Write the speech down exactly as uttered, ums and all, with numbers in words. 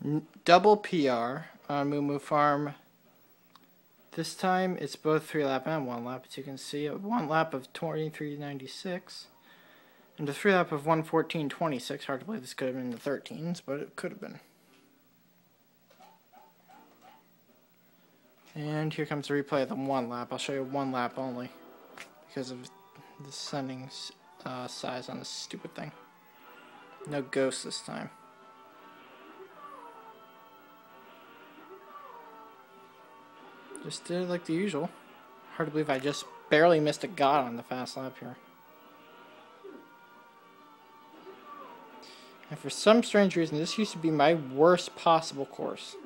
N double P R on MooMoo Farm. This time it's both three lap and one lap, as you can see. A one lap of twenty-three ninety-six and a three lap of one fourteen twenty-six. Hard to believe this could have been in the thirteens, but it could have been. And here comes the replay of the one lap. I'll show you one lap only because of the sending uh, size on this stupid thing. No ghosts this time. Just did it like the usual. Hard to believe I just barely missed a god on the fast lap here. And for some strange reason, this used to be my worst possible course.